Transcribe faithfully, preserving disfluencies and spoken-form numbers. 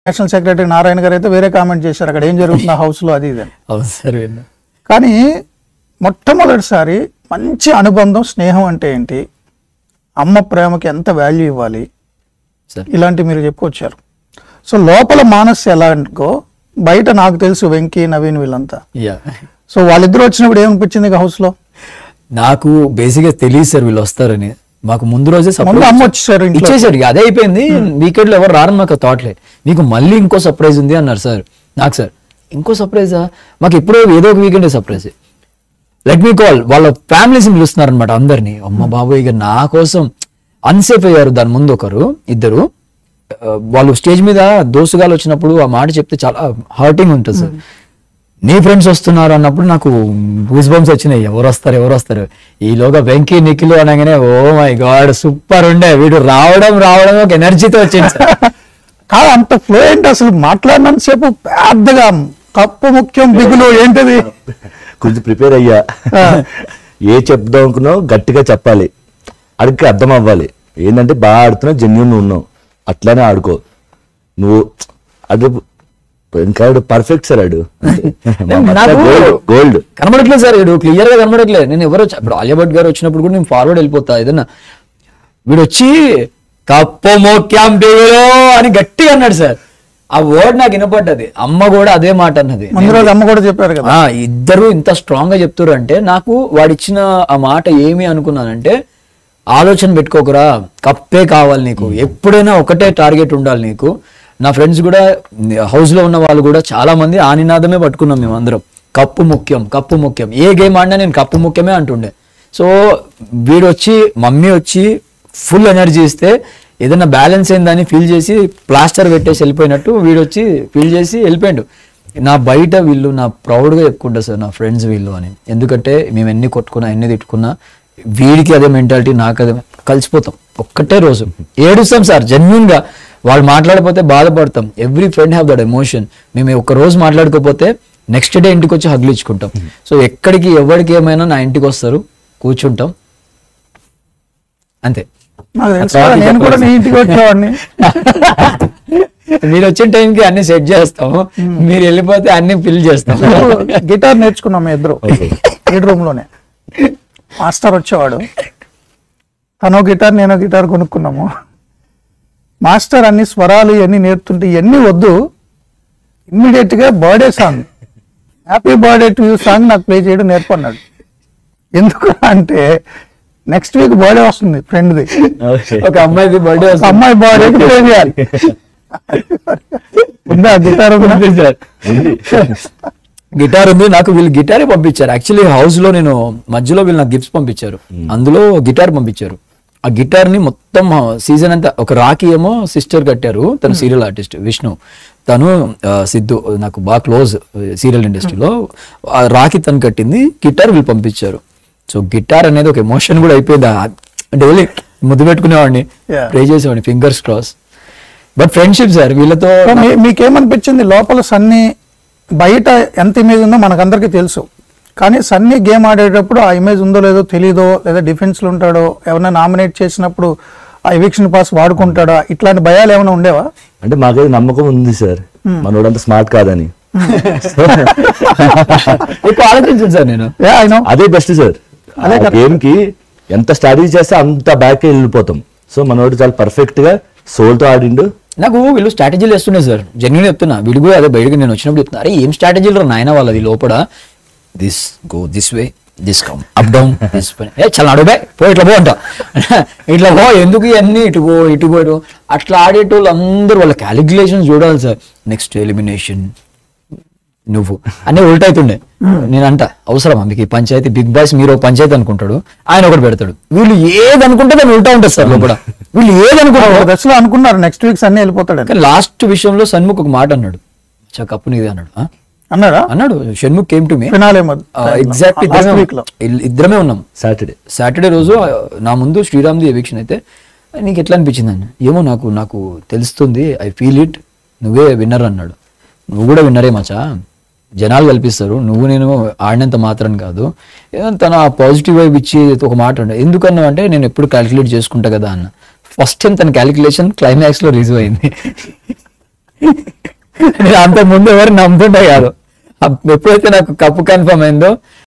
National secretary Narayana గారు అయితే వేరే కామెంట్ చేశారు అక్కడ ఏం జరుగుతుంది హౌస్ లో అది ఇది అని. కానీ మొట్టమొదటిసారి మంచి అనుబంధం స్నేహం అంటే ఏంటి, అమ్మ ప్రేమకి ఎంత వాల్యూ ఇవ్వాలి, ఇలాంటి మీరు చెప్పుకొచ్చారు. సో లోపల మానస్సు ఎలా అనుకో, బయట నాకు తెలుసు వెంకీ నవీన్ వీళ్ళంతా. సో వాళ్ళిద్దరు వచ్చినప్పుడు ఏమనిపించింది హౌస్ లో? నాకు బేసిక్ గా తెలియదు సార్ వీళ్ళు వస్తారని. మాకు ముందు రోజే అమ్మ వచ్చేసారు ఇచ్చేసారు, అదే అయిపోయింది. వీకెండ్ లో ఎవరు రారని మాకు థాట్లే. మీకు మళ్ళీ ఇంకో సర్ప్రైజ్ ఉంది అన్నారు సార్. నాకు సార్ ఇంకో సర్ప్రైజా? మాకు ఎప్పుడో ఏదో ఒక weekend surprise. Let me call వాళ్ళ ఫ్యామిలీస్ పిలుస్తున్నారు అనమాట అందరినీ. అమ్మ బాబు ఇక నా కోసం అన్సేఫ్ అయ్యారు. దాని ముందు ఒకరు ఇద్దరు వాళ్ళు స్టేజ్ మీద దోసుగాలు వచ్చినప్పుడు ఆ మాట చెప్తే చాలా హర్టింగ్ ఉంటుంది సార్. నీ ఫ్రెండ్స్ వస్తున్నారు అన్నప్పుడు నాకు గూస్ బంప్స్ వచ్చినాయి. ఎవరు వస్తారు ఎవరు వస్తారు ఈలోగా వెంకీ నిఖిల్ అనగానే ఓ మై గాడ్ సూపర్ ఉండే. వీడు రావడం రావడం ఒక ఎనర్జీతో వచ్చింది సార్. కాదు అంత ఫ్లూయెంట్ అసలు మాట్లాడినంత సేపు పెద్దగా కప్పు ముఖ్యం బిగులు ఏంటది కొంచెం ప్రిపేర్ అయ్యా. ఏ చెప్దాం అనుకున్నావు గట్టిగా చెప్పాలి, అడిగి అర్థం అవ్వాలి. ఏంటంటే బాగా ఆడుతున్నావు, జెన్యూన్ ఉన్నావు, అట్లానే ఆడుకో నువ్వు. అది ఇంకా పర్ఫెక్ట్ సార్. ఆడు గోల్డ్ కనబడట్లేదు సార్, వీడు క్లియర్ గా కనబడట్లేదు. నేను ఎవరు ఇప్పుడు ఆలియా భట్ గారు వచ్చినప్పుడు కూడా నేను ఫార్వర్డ్ వెళ్ళిపోతా ఏదన్నా. వీడు వచ్చి కప్పు మోక్యాం బిగులో అని గట్టిగా అన్నాడు సార్. ఆ వర్డ్ నాకు వినపడ్డది. అమ్మ కూడా అదే మాట అన్నది. అమ్మ కూడా చెప్పారు కదా. ఇద్దరు ఇంత స్ట్రాంగ్ గా చెప్తారు అంటే నాకు వాడిచ్చిన ఆ మాట ఏమి అనుకున్నానంటే, ఆలోచన పెట్టుకోకురా, కప్పే కావాలి నీకు, ఎప్పుడైనా ఒకటే టార్గెట్ ఉండాలి నీకు. నా ఫ్రెండ్స్ కూడా హౌస్ లో ఉన్న వాళ్ళు కూడా చాలా మంది ఆ నినాదమే పట్టుకున్నాం మేము అందరం. కప్పు ముఖ్యం, కప్పు ముఖ్యం. ఏ గేమ్ ఆడినా నేను కప్పు ముఖ్యమే అంటుండే. సో వీడు వచ్చి మమ్మీ వచ్చి ఫుల్ ఎనర్జీ ఇస్తే ఏదైనా బ్యాలెన్స్ అయిందని ఫీల్ చేసి ప్లాస్టర్ పెట్టేసి వెళ్ళిపోయినట్టు వీడు వచ్చి ఫీల్ చేసి వెళ్ళిపోయాడు. నా బయట వీళ్ళు నా ప్రౌడ్గా చెప్పుకుంటా సార్ నా ఫ్రెండ్స్ వీళ్ళు అని. ఎందుకంటే మేము ఎన్ని కొట్టుకున్నా ఎన్ని తిట్టుకున్నా వీడికి అదే మెంటాలిటీ, నాకు అదే, కలిసిపోతాం ఒక్కటే రోజు. ఏడుస్తాం సార్ జెన్యూన్ గా. వాళ్ళు మాట్లాడకపోతే బాధపడతాం. Every friend have that emotion. మేము ఒక్క రోజు మాట్లాడకపోతే నెక్స్ట్ డే ఇంటికి వచ్చి హగ్లు ఇచ్చుకుంటాం. సో ఎక్కడికి ఎవరికి ఏమైనా నా ఇంటికి వస్తారు, కూర్చుంటాం, అంతే. మీరు వచ్చిన టైంకి అన్ని సెట్ చేస్తాము, మీరు వెళ్ళిపోతే అన్ని ఫిల్ చేస్తాం. గిటార్ నేర్చుకున్నాం ఇద్దరు బెడ్ రూమ్ లోనే. మాస్టర్ వచ్చేవాడు, తనో గిటార్ నేనో గిటార్ కొనుక్కున్నాము. మాస్టర్ అన్ని స్వరాలు ఇవన్నీ నేర్పుతుంటే ఇవన్నీ వద్దు, ఇమ్మీడియట్ గా birthday song happy birthday to you song నాకు ప్లే చేయడం నేర్పన్నాడు. ఎందుకు అంటే నెక్స్ట్ వీక్ బర్త్డే వస్తుంది ఫ్రెండ్ది, ఒక అమ్మాయిది బర్త్డే, అమ్మాయి బర్త్డేకి ప్లే చేయాలి. ఉందా గిటార్? ఉంది సార్, గిటార్ ఉంది. నాకు వీళ్ళు గిటారే పంపించారు. యాక్చువల్లీ హౌస్ లో నేను మధ్యలో వీళ్ళు నాకు గిఫ్ట్స్ పంపించారు, అందులో గిటార్ పంపించారు. ఆ గిటార్ ని మొత్తం సీజన్ అంతా ఒక రాఖీ ఏమో సిస్టర్ కట్టారు, తను సీరియల్ ఆర్టిస్ట్ విష్ణు, తను సిద్ధు నాకు బాగా క్లోజ్ సీరియల్ ఇండస్ట్రీలో. ఆ రాఖీ తను కట్టింది, గిటార్ వీళ్ళు పంపించారు. సో గిటార్ అనేది ఒక ఎమోషన్ కూడా అయిపోయింది. డైలీ ముద్దు పెట్టుకునేవాడిని, ప్రే చేసేవాడిని, fingers cross. But friendship sir వీళ్ళతో. మీకేమనిపించింది లోపల సన్నీ బయట ఎంత ఇమేజ్ ఉందో మనకందరికీ తెలుసు, కానీ సన్నీ గేమ్ ఆడేటప్పుడు ఆ ఇమేజ్ ఉందో లేదో తెలీదో, లేదా డిఫెన్స్ లో ఉంటాడో, ఎవరైనా నామినేట్ చేసినప్పుడు ఆ ఎవిక్షన్ పాస్ వాడుకుంటాడా, ఇట్లాంటి భయాలు ఏమైనా ఉండేవా? అంటే మాకైతే నమ్మకం ఉంది సార్ మనోడంత స్మార్ట్ కాదని. ఆలోచించాను సార్ నేను, అదే బెస్ట్ సార్. గేమ్ కి ఎంత స్ట్రాటజీ చేస్తే అంత బ్యాక్ వెళ్ళిపోతాం. సో మనోడు చాలా పర్ఫెక్ట్ గా సోల్ తో ఆడిండు. నాకు వీళ్ళు స్ట్రాటజీలు వేస్తున్నాయి సార్, జెన్యూన్ చెప్తున్నా. వీడు కూడా అదే బయటకు నేను వచ్చినప్పుడు చెప్తున్నా, అరే ఏం స్ట్రాటజీలు నాయన వాళ్ళది లోపల. This go this way, this come up down, this ఏ చాలా అడుగు పో, ఇట్లా పో అంట, ఇట్లా పో, ఎందుకు ఇవన్నీ ఇటు పో ఇటు పోయడం. అట్లా ఆడేటోళ్ళు అందరూ వాళ్ళ క్యాలిక్యులేషన్ చూడాలి సార్. నెక్స్ట్ ఎలిమినేషన్ నువ్వు అన్నీ ఉల్టైతుండే. నేనంట అవసరమా మీకు ఈ పంచాయతీ? బిగ్ బాస్ మీరు ఒక పంచాయతీ అనుకుంటాడు, ఆయన ఒకటి పెడతాడు. వీళ్ళు ఏది అనుకుంటే దాన్ని ఉల్టా ఉంటుంది సార్ లోపల. వీళ్ళు ఏది అనుకుంటారు దశలో అనుకున్నారు నెక్స్ట్ వీక్ సన్నీ వెళ్ళిపోతాడు. కానీ లాస్ట్ విషయంలో షణ్ముఖ్ ఒక మాట అన్నాడు, కప్పు నీదే అన్నాడు. అన్నాడా? అన్నాడు. Shanmukh came to me exact ఇద్దరమే ఉన్నాం సాటర్డే సాటర్డే రోజు. నా ముందు శ్రీరామ్ది ఎవిక్షన్ అయితే నీకు ఎట్లా అనిపించింది అన్న? ఏమో నాకు నాకు తెలుస్తుంది, ఐ ఫీల్ ఇట్, నువ్వే విన్నర్ అన్నాడు. నువ్వు కూడా విన్నరే మచా, జనాలు కల్పిస్తారు, నువ్వు నేను ఆడినంత మాత్రం కాదు. తన పాజిటివ్ వైబ్ ఇచ్చి ఒక మాట ఉండే. ఎందుకన్నా అంటే నేను ఎప్పుడు క్యాలిక్యులేట్ చేసుకుంటా కదా అన్న. ఫస్ట్ టైం తన క్యాలిక్యులేషన్ క్లైమాక్స్ లో రిజీవ్ అయింది. నేను అంత ముందు ఎవరు నమ్ముతుండే కాదు. అప్- ఎప్పుడైతే నాకు కప్పు కన్ఫర్మ్ అయిందో